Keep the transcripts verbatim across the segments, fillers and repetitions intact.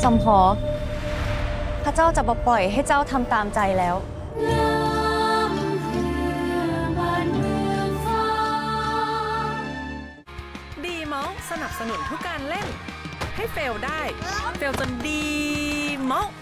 สมพอพระเจ้าจะบ่ปล่อยให้เจ้าทำตามใจแล้วดีมอลสนับสนุนทุกการเล่นให้เฟลได้เฟลจนดีมอล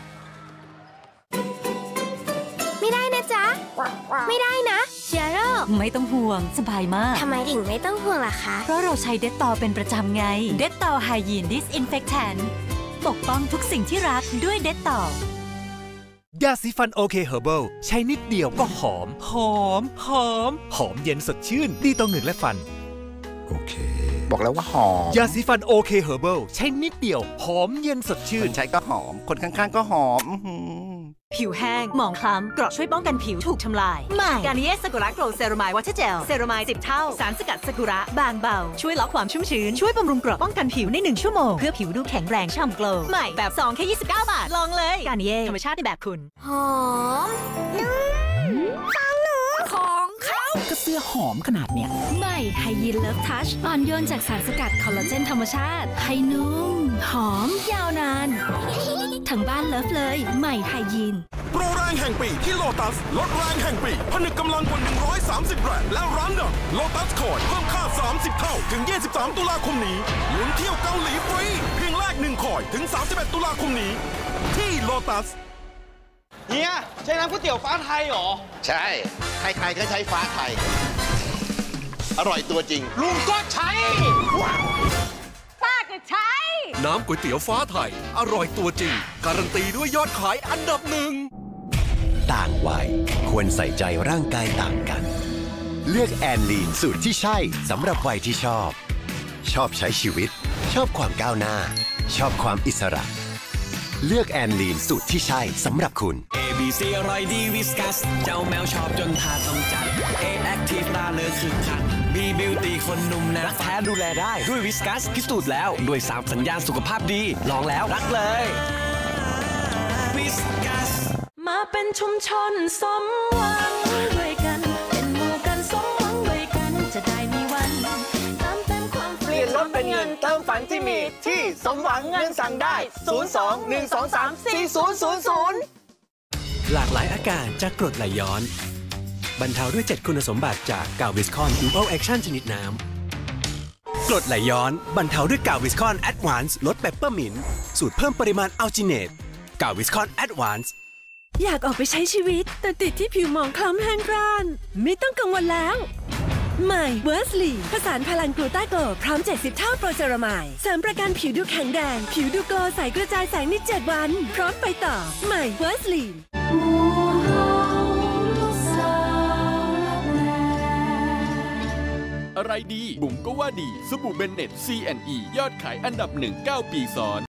ไม่ได้นะจ๊ะไม่ได้นะเชื้อโรคไม่ต้องห่วงสบายมากทำไมถึงไม่ต้องห่วงล่ะคะเพราะเราใช้เดตตอเป็นประจำไงเดตตอไฮยีนดิสอินเฟคแทนปกป้องทุกสิ่งที่รักด้วยเดตตอยาสีฟันโอเคเฮอร์เบิลใช้นิดเดียวก็หอมหอมหอมหอมเย็นสดชื่นดีต่อเหงือกและฟันโอเคบอกแล้วว่าหอมยาสีฟันโอเคเฮอร์เบิลใช้นิดเดียวหอมเย็นสดชื่นคนใช้ก็หอมคนข้างๆก็หอมผิวแห้งหมองคล้ำเกราะช่วยป้องกันผิวถูกทำลายใหม่การนิเอสซากุระโกลว์เซรามายวัชเจลเซรามายสิบเท่าสารสกัดซากุระบางเบาช่วยล็อกความชุ่มชื้นช่วยบำรุงเกราะป้องกันผิวในหนึ่งชั่วโมงเพื่อผิวดูแข็งแรงฉ่ำโกลว์ใหม่แบบซองแค่ยี่สิบเก้าบาทลองเลยการนิเอธรรมชาติในแบบคุณหอมนุ่มของหนูของเขาก็เสื้อหอมขนาดเนี้ยใหม่ไฮยีนเลิฟทัชอ่อนโยนจากสารสกัดคอลลาเจนธรรมชาติให้นุ่มหอมยาวนานทั้งบ้านเลิฟเลยใหม่ไฮยีนโปรแรงแห่งปีที่โลตัสลดแรงแห่งปีผนึกกำลังกว่าหนึ่งร้อยสามสิบแบรนด์และร้านดังโลตัสคอยเพิ่มค่าสามสิบเท่าถึงยี่สิบสามตุลาคมนี้ลุ้นเที่ยวเกาหลีฟรีเพียงแรกหนึ่งคอยถึงสามสิบเอ็ดตุลาคมนี้ที่โลตัสเฮียใช้น้ำก๋วยเตี๋ยวฟ้าไทยหรอใช่ใครๆก็ใช้ฟ้าไทยอร่อยตัวจริงลุงก็ใช้ป้าก็ใช้น้ำก๋วยเตี๋ยวฟ้าไทยอร่อยตัวจริงการันตีด้วยยอดขายอันดับหนึ่งต่างวัยควรใส่ใจร่างกายต่างกันเลือกแอนลีนสูตรที่ใช่สำหรับวัยที่ชอบชอบใช้ชีวิตชอบความก้าวหน้าชอบความอิสระเลือกแอนลีนสูตรที่ใช่สำหรับคุณเอ บี ซี อร่อยดีวิสกัสเจ้าแมวชอบจนทาต้องจัด A แอคทีฟตาเลือคือคัน B บิวตี้คนหนุ่มนะรักแท้ดูแลได้ด้วยวิสกัสพิสูจน์แล้วด้วยสามสัญญาณสุขภาพดีลองแล้วรักเลยวิสกัสมาเป็นชุมชนสมหวังด้วยกันเป็นหมู่กันสมหวังด้วยกันจะได้มีวันเติมเต็มความฝันเปลี่ยนรถเป็นเงินเติมฝันที่มีที่สมหวังเงินสั่งได้ศูนย์ สอง หนึ่ง สอง สาม สี่ ศูนย์ ศูนย์ ศูนย์หลากหลายอาการจากกรดไหลย้อนบรรเทาด้วยเจ็ดคุณสมบัติจากกาวิสคอนดูอัลแอคชั่นชนิดน้ำกรดไหลย้อนบรรเทาด้วยกาวิสคอนแอดวานซ์ลดเปปเปอร์มินต์สูตรเพิ่มปริมาณอัลจิเนตกาวิสคอนแอดวานซ์อยากออกไปใช้ชีวิตแต่ติดที่ผิวหมองคล้ำแห้งกร้านไม่ต้องกังวลแล้วใหม่เวอร์สลีผสานพลังกลูต้าโกลพร้อมเจ็ดสิบเท่าโปรเซรามายเสริมประกันผิวดูแข็งแรงผิวดูโกลใสกระจายแสงในเจ็ดวันพร้อมไปต่อใหม่เวอร์สลีอะไรดีบุ๋มก็ว่าดีสบู่เบนเน็ต ซี แอนด์ อี ยอดขายอันดับหนึ่ง เก้า ปีซ้อน